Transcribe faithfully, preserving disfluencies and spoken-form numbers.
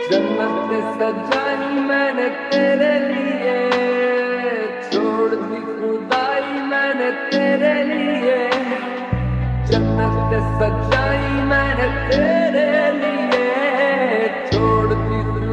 जन्नत सजाई मैंने तेरे लिए, छोड़ दी खुदाई मैंने तेरे लिए। जन्नत सजाई मैंने तेरे लिए, छोड़ दी